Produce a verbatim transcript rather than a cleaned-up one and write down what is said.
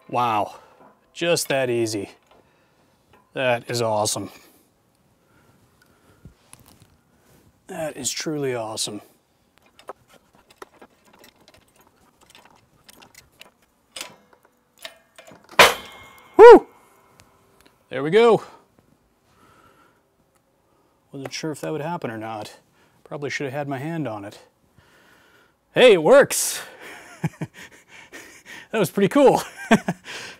Wow, just that easy. That is awesome. That is truly awesome. Woo! There we go. Wasn't sure if that would happen or not. Probably should have had my hand on it. Hey, it works! That was pretty cool.